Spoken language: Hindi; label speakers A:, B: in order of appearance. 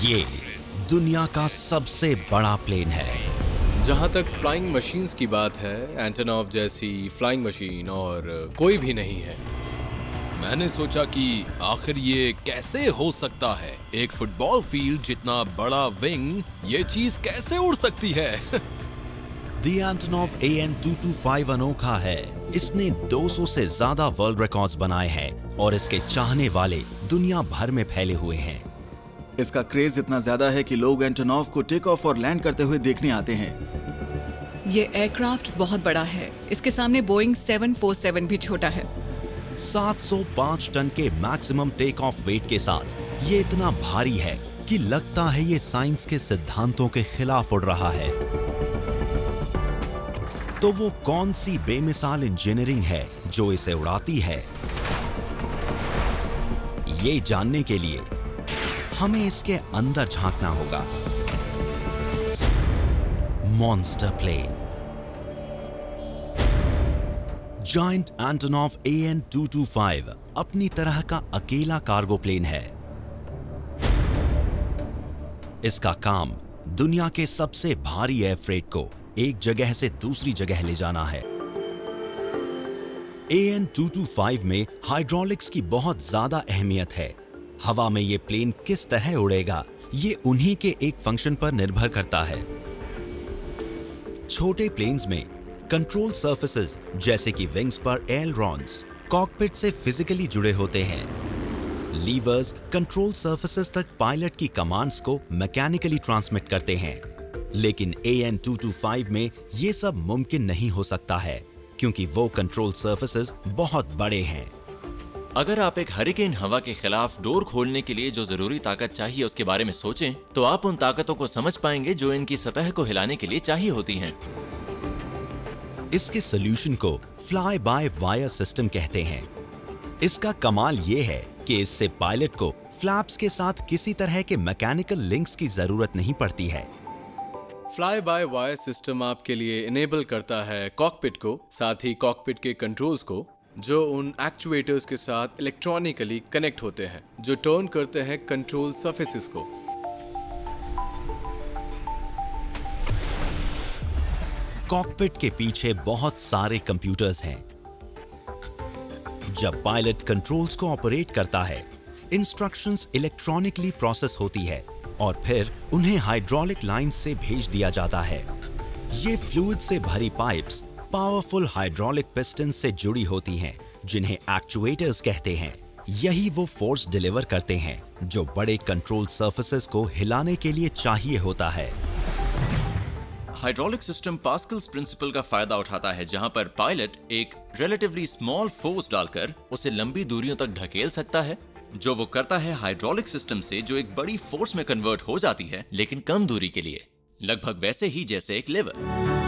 A: ये दुनिया का सबसे बड़ा प्लेन है।
B: जहां तक फ्लाइंग मशीन्स की बात है, एंटोनॉव जैसी फ्लाइंग मशीन और कोई भी नहीं है।
C: मैंने सोचा कि आखिर ये कैसे हो सकता है, एक फुटबॉल फील्ड जितना बड़ा विंग ये चीज कैसे उड़ सकती है।
A: The Antonov AN-225 अनोखा है। इसने 200 से ज्यादा वर्ल्ड रिकॉर्ड्स बनाए हैं और इसके चाहने वाले दुनिया भर में फैले हुए हैं।
D: इसका क्रेज इतना ज्यादा है कि लोग एंटोनॉव को टेक ऑफ और लैंड करते हुए देखने आते हैं।
E: ये एयरक्राफ्ट बहुत बड़ा है। इसके सामने बोइंग 747 भी छोटा है।
A: 705 टन के मैक्सिमम टेक ऑफ वेट के साथ ये इतना भारी है कि लगता है ये साइंस के सिद्धांतों के खिलाफ उड़ रहा है। तो वो कौन सी बेमिसाल इंजीनियरिंग है जो इसे उड़ाती है? ये जानने के लिए हमें इसके अंदर झांकना होगा। Monster plane. जायंट एंटोनॉव AN-225 अपनी तरह का अकेला कार्गो प्लेन है। इसका काम दुनिया के सबसे भारी एयर फ्रेट को एक जगह से दूसरी जगह ले जाना है। AN-225 में हाइड्रोलिक्स की बहुत ज्यादा अहमियत है। हवा में ये प्लेन किस तरह उड़ेगा, ये उन्हीं के एक फंक्शन पर निर्भर करता है। छोटे प्लेन्स में कंट्रोल सर्फेसेस जैसे कि विंग्स पर एलरॉन्स कॉकपिट से फिजिकली जुड़े होते हैं। लीवर्स कंट्रोल सर्फेसेस तक पायलट की कमांड्स को मैकेनिकली ट्रांसमिट करते हैं। लेकिन AN-225 में ये सब मुमकिन नहीं हो सकता है क्योंकि वो कंट्रोल सर्फेसेस बहुत बड़े हैं।
F: अगर आप एक हरिकेन हवा के खिलाफ डोर खोलने के लिए जो जरूरी ताकत चाहिए उसके बारे में सोचें, तो आप उन ताकतों को समझ पाएंगे जो इनकी सतह को हिलाने के लिए चाहिए होती हैं।
A: इसके सॉल्यूशन को फ्लाई बाय वायर सिस्टम कहते हैं। इसका कमाल ये है कि इससे पायलट को फ्लैप्स के साथ किसी तरह के मैकेनिकल लिंक्स की जरूरत नहीं पड़ती है।
B: फ्लाई बाय वायर सिस्टम आपके लिए इनेबल करता है कॉकपिट को, साथ ही कॉकपिट के कंट्रोल्स को, जो उन एक्चुएटर्स के साथ इलेक्ट्रॉनिकली कनेक्ट होते हैं, जो टर्न करते हैं कंट्रोल सरफेसेस को।
A: कॉकपिट के पीछे बहुत सारे कंप्यूटर्स हैं। जब पायलट कंट्रोल्स को ऑपरेट करता है, इंस्ट्रक्शंस इलेक्ट्रॉनिकली प्रोसेस होती है और फिर उन्हें हाइड्रोलिक लाइन से भेज दिया जाता है। ये फ्लूइड से भरी पाइप्स पावरफुल हाइड्रोलिक पिस्टन से जुड़ी होती हैं, जिन्हें एक्चुएटर्स कहते हैं। यही वो फोर्स डिलीवर करते हैं जो बड़े कंट्रोल सर्फेसेस को हिलाने के लिए चाहिए होता है।
F: हाइड्रोलिक सिस्टम पास्कल्स प्रिंसिपल का फायदा उठाता है, जहां पर पायलट एक रिलेटिवली स्मॉल फोर्स डालकर उसे लंबी दूरियों तक ढकेल सकता है, जो वो करता है हाइड्रोलिक सिस्टम से, जो एक बड़ी फोर्स में कन्वर्ट हो जाती है लेकिन कम दूरी के लिए, लगभग वैसे ही जैसे एक लीवर।